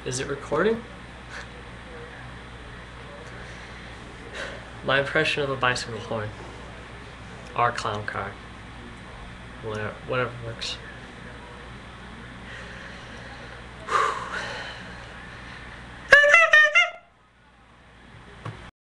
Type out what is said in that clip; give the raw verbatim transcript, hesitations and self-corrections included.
Is it recording? My impression of a bicycle horn. Or clown car. Whatever, whatever works.